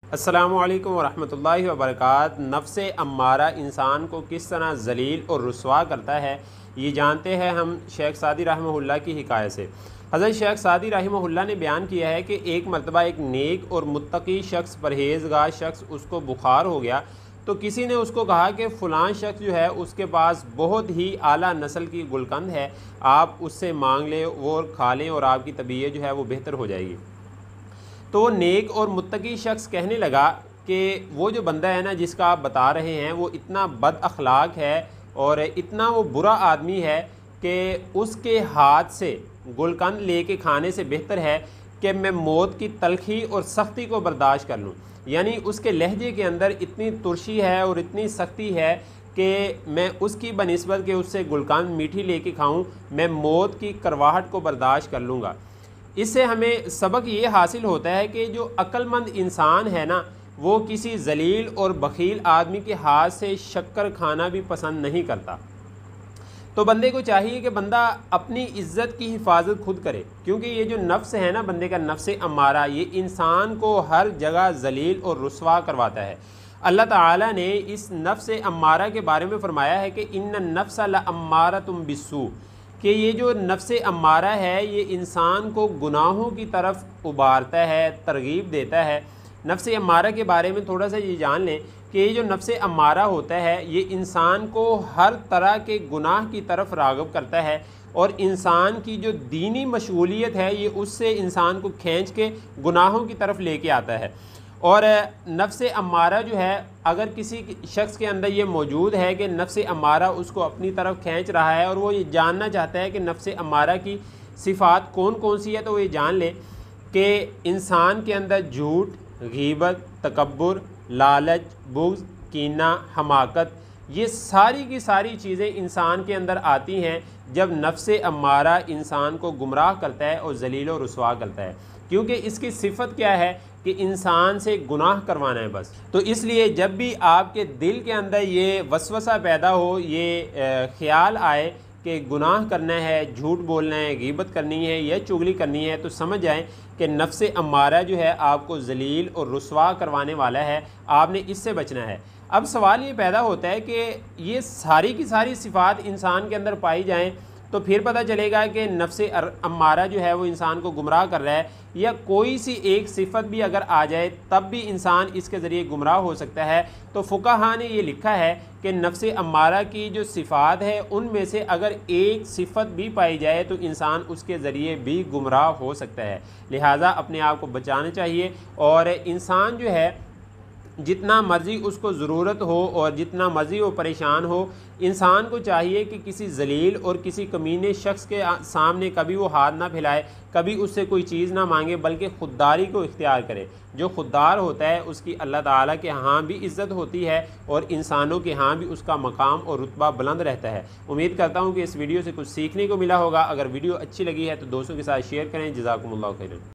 अस्सलामुअलैकुम वरहमतुल्लाहि वबरकात। नफ्स अम्मारा इंसान को किस तरह जलील और रुस्वा करता है, ये जानते हैं हम शेख सादी रहमहुल्लाह की हिकायत से। हज़रत शेख सादी रहमहुल्लाह ने बयान किया है कि एक मरतबा एक नेक और मुत्तकी शख्स, परहेज़गार शख्स, उसको बुखार हो गया तो किसी ने उसको कहा कि फ़लाँ शख्स जो है उसके पास बहुत ही आला नस्ल की गुलकंद है, आप उससे मांग लें, वो खा लें और आपकी तबीयत जो है वो बेहतर हो जाएगी। तो वो नेक और मुत्तकी शख्स कहने लगा कि वो जो बंदा है ना जिसका आप बता रहे हैं वो इतना बद अखलाक है और इतना वो बुरा आदमी है कि उसके हाथ से गुलकंद लेके खाने से बेहतर है कि मैं मौत की तलखी और सख्ती को बर्दाश्त कर लूँ। यानी उसके लहजे के अंदर इतनी तुर्शी है और इतनी सख्ती है कि मैं उसकी बनिस्बत के उससे गुलकंद मीठी लेके खाऊं, मैं मौत की करवाहट को बर्दाश्त कर लूँगा। इससे हमें सबक ये हासिल होता है कि जो अक्लमंद इंसान है ना, वो किसी जलील और बखील आदमी के हाथ से शक्कर खाना भी पसंद नहीं करता। तो बंदे को चाहिए कि बंदा अपनी इज़्ज़त की हिफाजत खुद करे, क्योंकि ये जो नफ्स है ना बंदे का, नफ्स अम्मारा, ये इंसान को हर जगह जलील और रुस्वा करवाता है। अल्लाह ताला ने इस नफ्स अम्मारा के बारे में फ़रमाया है कि इन्न नफ्स लअम्मारतुम बिस्सू, कि ये जो नफ्स अम्मारा है ये इंसान को गुनाहों की तरफ उबारता है, तरगीब देता है। नफ्स अम्मारा के बारे में थोड़ा सा ये जान लें कि ये जो नफ्स अम्मारा होता है ये इंसान को हर तरह के गुनाह की तरफ राग़िब करता है और इंसान की जो दीनी मशगूलियत है ये उससे इंसान को खींच के गुनाहों की तरफ लेके आता है। और नफ्स अम्मारा जो है, अगर किसी शख्स के अंदर ये मौजूद है कि नफ्स अम्मारा उसको अपनी तरफ खींच रहा है और वो ये जानना चाहता है कि नफ्स अम्मारा की सिफ़ात कौन कौन सी है, तो वो ये जान ले कि इंसान के अंदर झूठ, गीबत, तकब्बुर, लालच, बुग़्ज़, कीना, हमाकत, ये सारी की सारी चीज़ें इंसान के अंदर आती हैं जब नफ्स अम्मारा इंसान को गुमराह करता है और जलील और रुस्वा करता है। क्योंकि इसकी सिफत क्या है कि इंसान से गुनाह करवाना है बस। तो इसलिए जब भी आपके दिल के अंदर ये वसवसा पैदा हो, ये ख्याल आए कि गुनाह करना है, झूठ बोलना है, गीबत करनी है या चुगली करनी है, तो समझ जाएं कि नफ्स अम्मारा जो है आपको जलील और रुस्वा करवाने वाला है, आपने इससे बचना है। अब सवाल ये पैदा होता है कि ये सारी की सारी सिफ़ात इंसान के अंदर पाई जाएं तो फिर पता चलेगा कि नफ्स अम्मारा जो है वो इंसान को गुमराह कर रहा है, या कोई सी एक सिफत भी अगर आ जाए तब भी इंसान इसके ज़रिए गुमराह हो सकता है। तो फुक़हा ने ये लिखा है कि नफ्स अम्मारा की जो सिफ़ात है उनमें से अगर एक सिफत भी पाई जाए तो इंसान उसके ज़रिए भी गुमराह हो सकता है। लिहाजा अपने आप को बचाना चाहिए और इंसान जो है जितना मर्ज़ी उसको ज़रूरत हो और जितना मर्ज़ी वो परेशान हो, इंसान को चाहिए कि किसी जलील और किसी कमीने शख्स के सामने कभी वो हाथ ना फैलाए, कभी उससे कोई चीज़ ना मांगे, बल्कि ख़ुददारी को इख्तियार करे। जो ख़ुददार होता है उसकी अल्लाह ताला के यहाँ भी इज़्ज़त होती है और इंसानों के यहाँ भी उसका मकाम और रुतबा बुलंद रहता है। उम्मीद करता हूँ कि इस वीडियो से कुछ सीखने को मिला होगा। अगर वीडियो अच्छी लगी है तो दोस्तों के साथ शेयर करें। जज़ाकुमुल्लाह खैरन।